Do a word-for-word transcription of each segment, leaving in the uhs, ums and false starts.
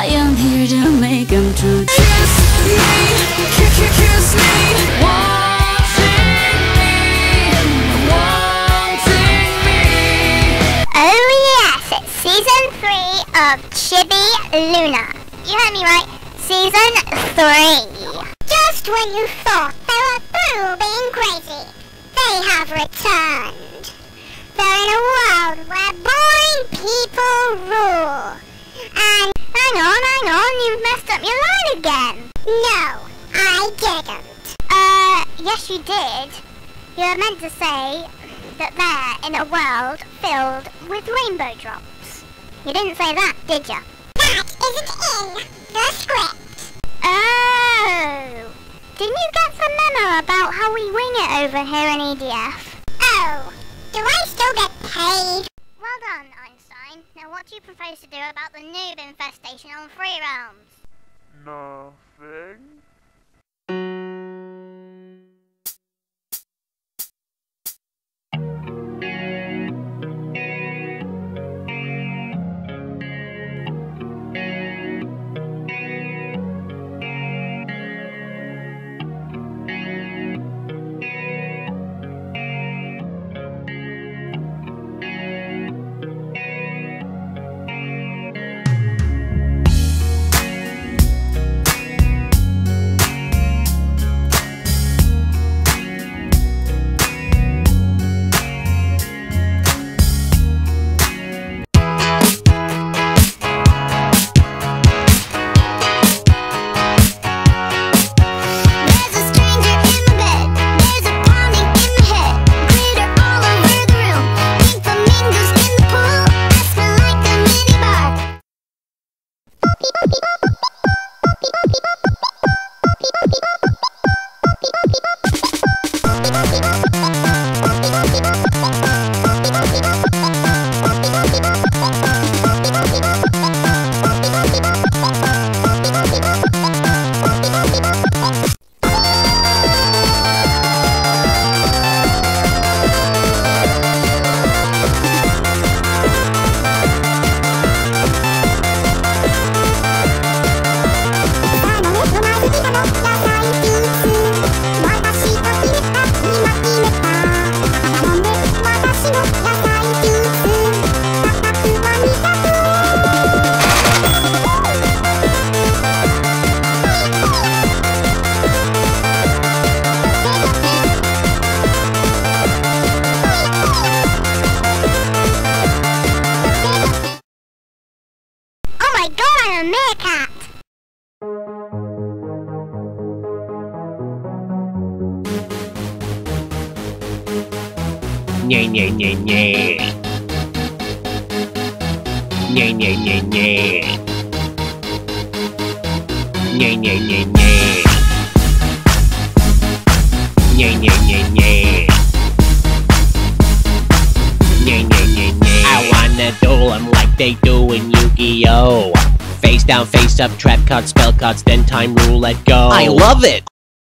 I am here to make them true. Kiss me, kiss, kiss me, wanting me, wanting me. Oh yes, it's season three of Chibi Luna. You heard me right, season three. Just when you thought they were through being crazy, they have returned. They're in a world where boring people rule. And hang on, hang on, you've messed up your line again. No, I didn't. Uh, yes you did. You were meant to say that they're in a world filled with rainbow drops. You didn't say that, did you? That isn't in the script. Oh. Didn't you get some memo about how we wing it over here in E D F? Oh. Do I still get paid? Well done, Einstein. Now what do you propose to do about the noob infestation on Free Realms? Nothing. A meerkat! Nie, nie, nie, nie. Nie, nie, nie, nie. Nie, nie, nie, nie. Nie, nie, nie, nie. Nie, nie, nie, nie. I wanna duel 'em like they do in Yu-Gi-Oh! Face down, face up, trap cards, spell cards, then time rule, let go. I love it!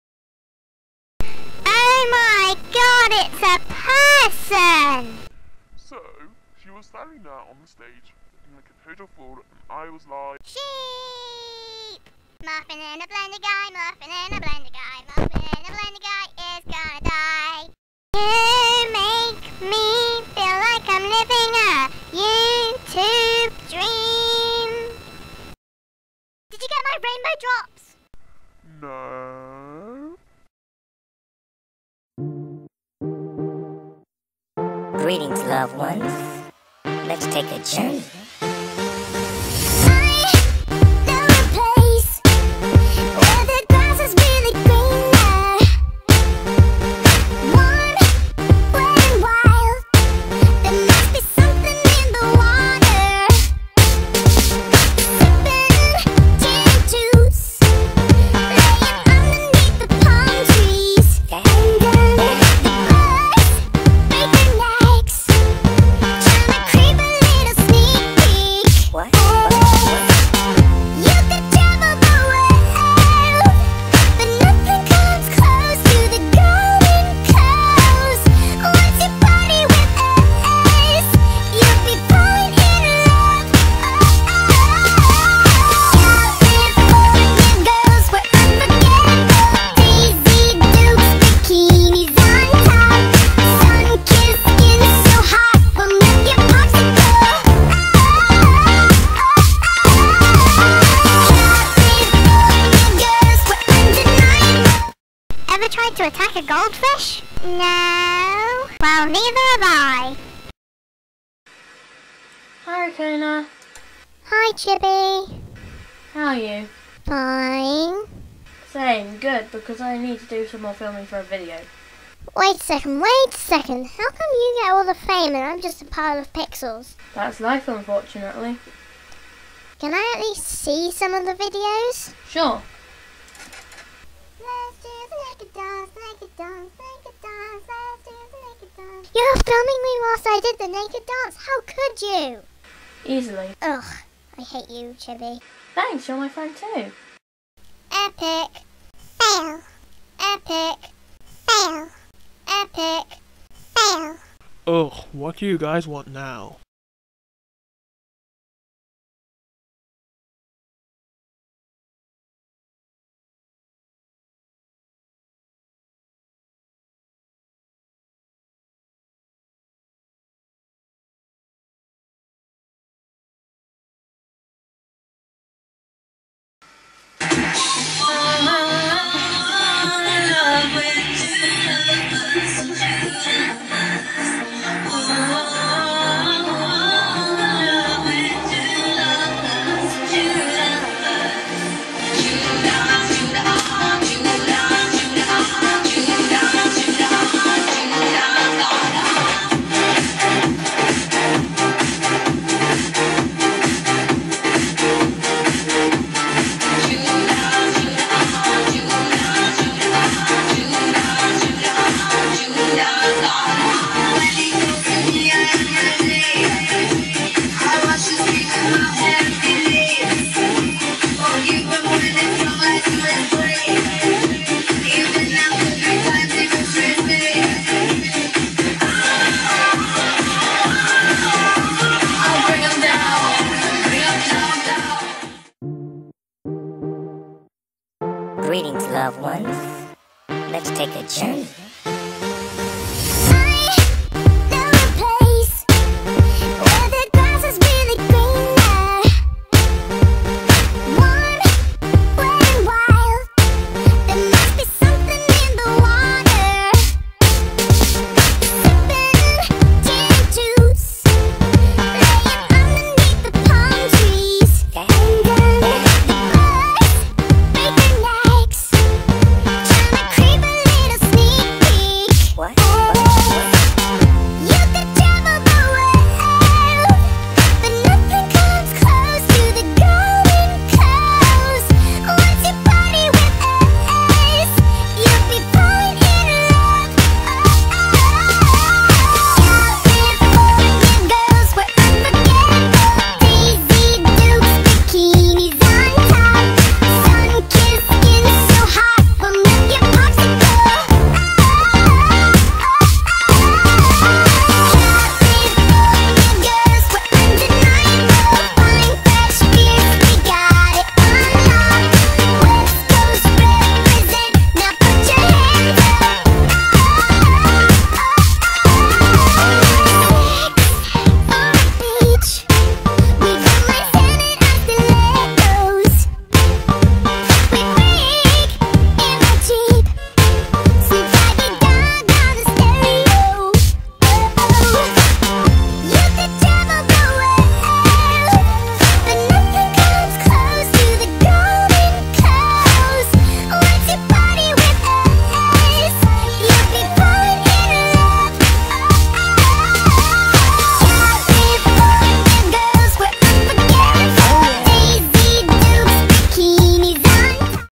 Oh my god, it's a person! So, she was standing there on the stage, looking like a total fool, and I was like... Sheep! Muffin in a blender guy, muffin in a blender guy, muffin in a blender guy is gonna die. You make me feel like I'm living a YouTube dream. Did you get my rainbow drops? No... Greetings, loved ones. Let's take a journey. Creep a little sneak a goldfish? No. Well, neither have I. Hi, Rakona. Hi, Chibi. How are you? Fine. Same, good, because I need to do some more filming for a video. Wait a second, wait a second. How come you get all the fame and I'm just a pile of pixels? That's life, unfortunately. Can I at least see some of the videos? Sure. Let's do the naked dance, naked dance, naked dance, let's do the naked dance. You were filming me whilst I did the naked dance. How could you? Easily. Ugh, I hate you, Chibi. Thanks, you're my friend too. Epic. Fail. Epic. Fail. Epic. Fail. Ugh, what do you guys want now? Greetings, loved ones. Let's take a journey.